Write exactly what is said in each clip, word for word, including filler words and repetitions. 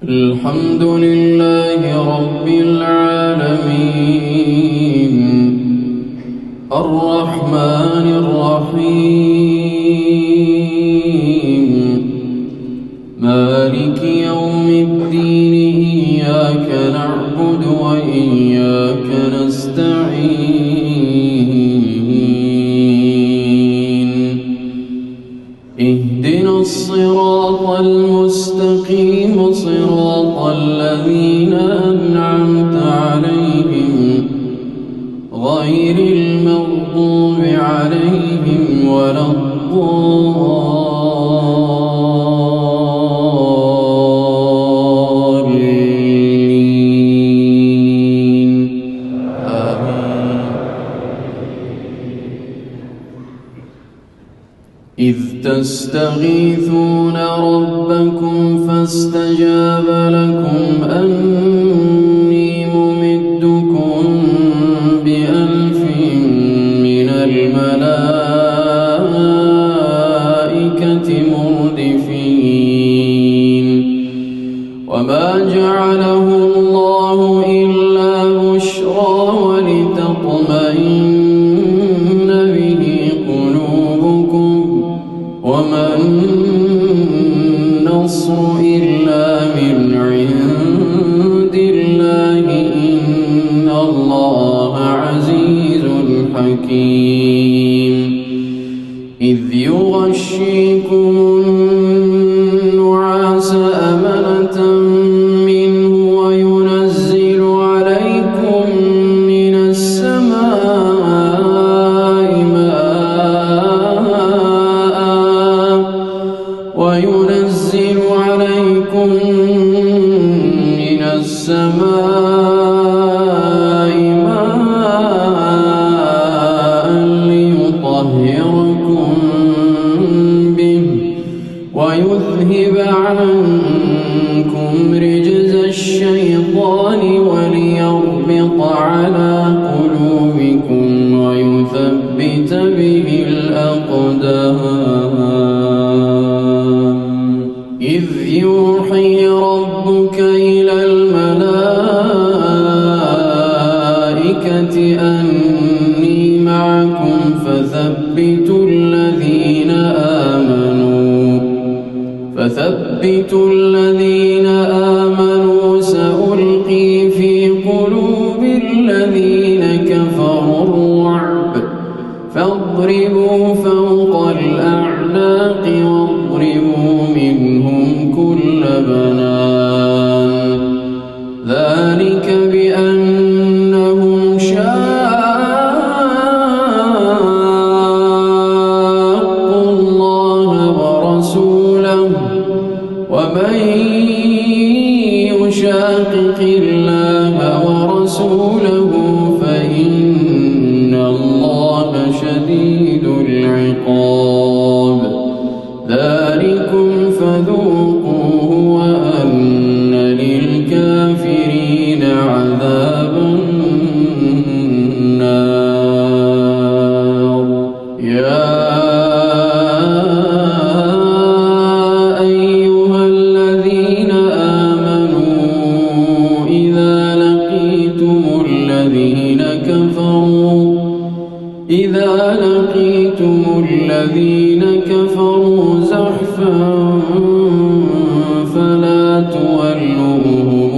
الحمد لله رب العالمين الرحمن الرحيم مالك يوم الدين إياك نعبد وإياك نستعين اهدنا الصراط المستقيم صراط الذين أنعمت عليهم غير المغضوب عليهم ولا الضالين آمين. إذ تستغيثون ربكم فاستجاب لكم أني ممدكم بألف من الملائكة مردفين وما جعله الله إلا بشرى ولتطمئن به قلوبكم وما النصر إلا من عند الله إن الله عزيز حكيم. إذ يغشيكم النعاس أمنة منه وينزل عليكم من السماء ماء وينزل عليكم من السماء ماء ليطهركم به ويذهب عنكم رجز الشيطان وليربط على قلوبكم ويثبت به الأقدام. إذ يوحي ربك إلى الملائكة أني معكم فثبتوا الذين آمنوا فثبتوا الذين آمنوا سألقي في قلوب الذين كفروا الرعب فاضربوا فوق الأعناق واضربوا منهم كل بنان ذلك بأنهم شاقوا الله ورسوله ومن يشاقق الله ورسوله فإن الله شديد العقاب. ذلكم فذوقوه وأن للكافرين عذاب النار. يا أيها الذين آمنوا إذا لقيتم الذين كفروا إذا لقيتم الذين كفروا زحفا فلا تولوهم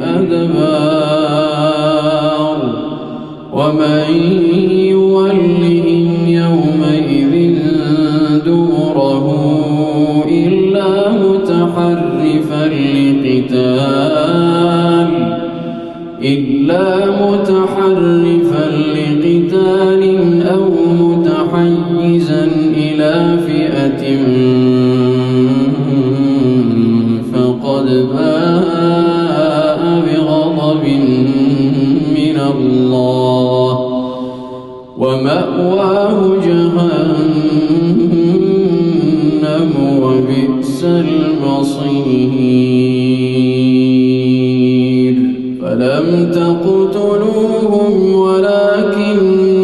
الأدبار ومن يولهم يومئذ دبره إلا متحرفا لقتال إلا متحرفا لقتال أو متحيزا إلى فئة فقد باء بغضب من الله ومأواه جهنم وبئس المصير. فلم تقتلوهم ولكن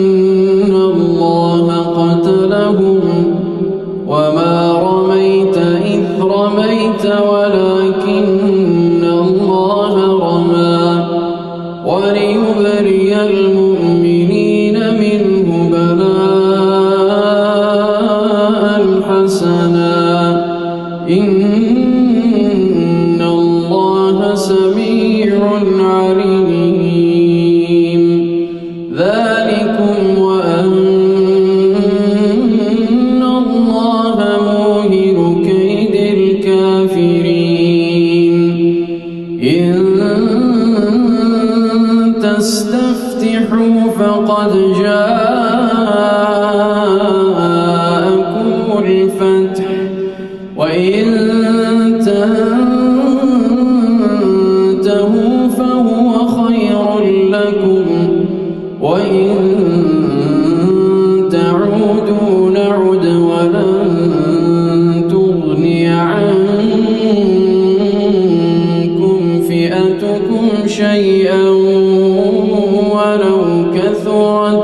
الله قتلهم وما رميت إذ رميت ولكن إن تستفتحوا فقد جاءكم الفتح وإن تنتهوا فهو خير لكم وإن تعودوا نعد ولن تغني عنكم فئتكم شيئا ولو كثرت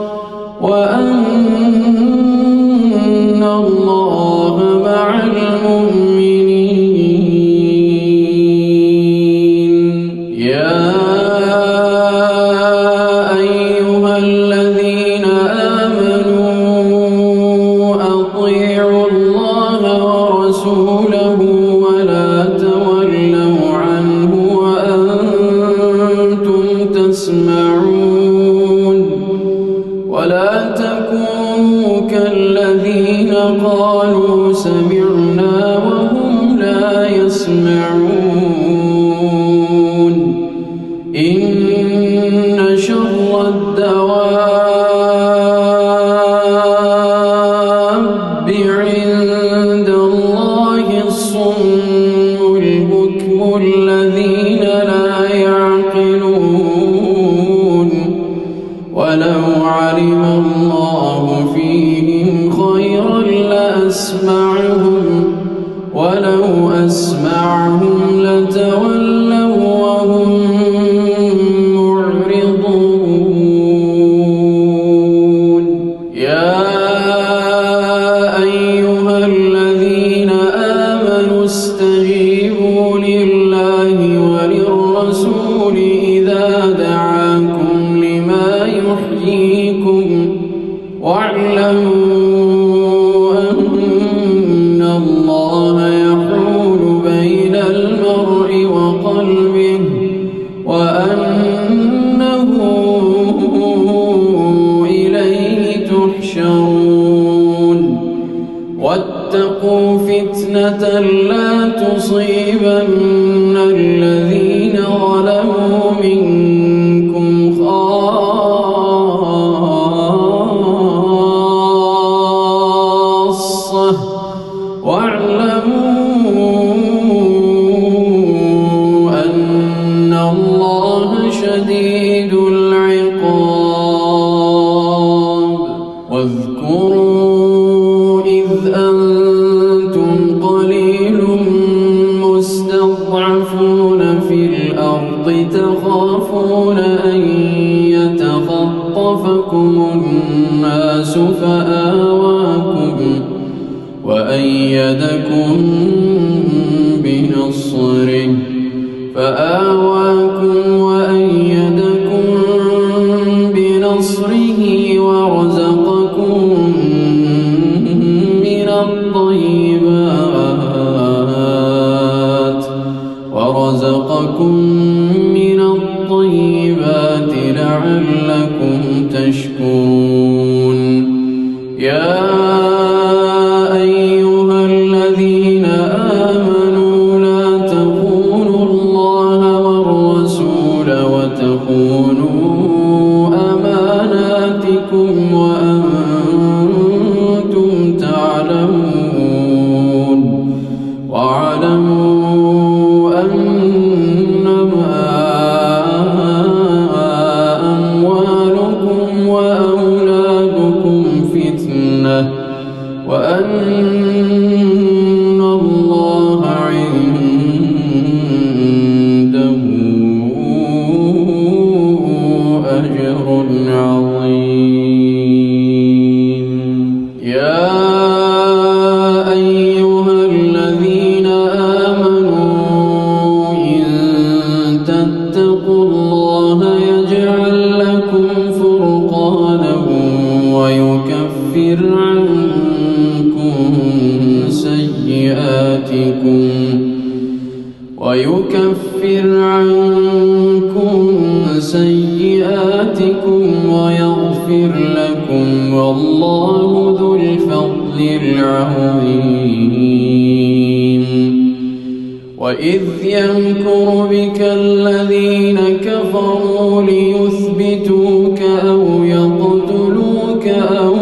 وأن الله مع المؤمنين. يا أيها الذين آمنوا أطيعوا الله ورسوله ولا تولوا عنه وأنتم تسمعون ولا تكونوا كالذين قالوا سمعنا وهم لا يسمعون. إن شر الدواب عند الله الصم البكم الذين لا يعقلون ولو علم الله فيهم خيرا لأسمعهم ولو أسمعهم لتولوا وهم معرضون. يا أيها الذين آمنوا استجيبوا لله وللرسول إذا دعاكم لما يحييكم واعلموا أن الله يحول بين المرء وقلبه وأنه إليه تحشرون. واتقوا فتنة لا تصيبن الذين ظلموا منكم خاصة واعلموا أن الله شديد العقاب. واذكروا إذ أنتم قليل مستضعفون في الأرض تخافون أن يتخطفكم الناس فآواكم وأيدكم بنصره فآواكم وأيدكم بنصره ورزقكم من الطيبات ورزقكم من الطيبات لعلكم تشكرون. يا أيها الذين آمنوا لا تخونوا الله والرسول وتخونوا أماناتكم وأنتم تعلمون واعلموا أنما أموالكم وأولادكم فتنة وأن الله عنده أجر عظيم. يا أيها الذين آمنوا إن تتقوا الله يجعل لكم فرقانا ويكفر عنكم سيئاتكم ويكفر عنكم سيئاتكم ويغفر لكم والله ذو الفضل العظيم. وإذ يمكر بك الذين كفروا ليثبتوك أو يقتلوك أو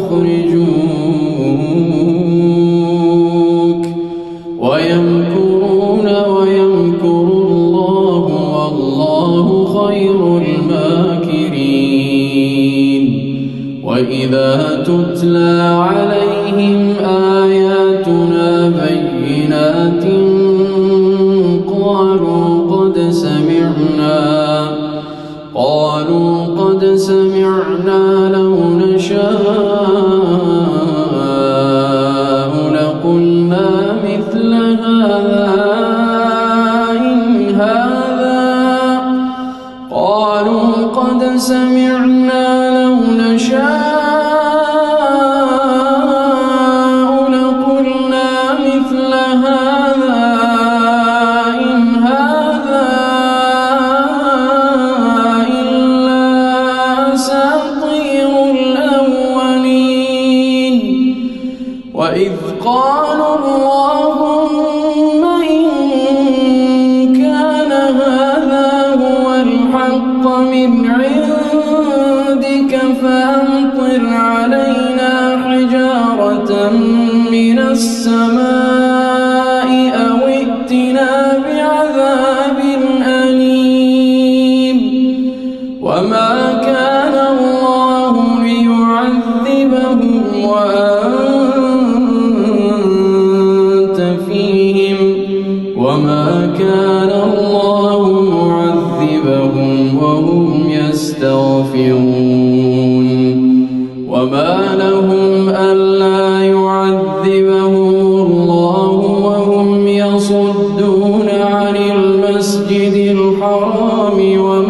يخرجوك ويمكرون ويمكر الله والله خير الماكرين. وإذا تتلى عليهم آياتنا بينات قالوا قد سمعنا قالوا قد سمعنا لو نشاء لقلنا مثل هذا إن هذا قالوا قد سمعنا لو نشاء لقلنا مثل هذا إن هذا إلا أساطير الأولين. وإذ قالوا اللهم إن كان هذا هو الحق من عندك فأمطر علينا حجارة من السماء أو ائتنا بعذاب أليم. وما كان الله ليعذبهم وأنت فيهم وما كان الله معذبهم وهم يستغفرون. وما لهم ألا يعذبهم الله وهم يصدون عن المسجد الحرام وما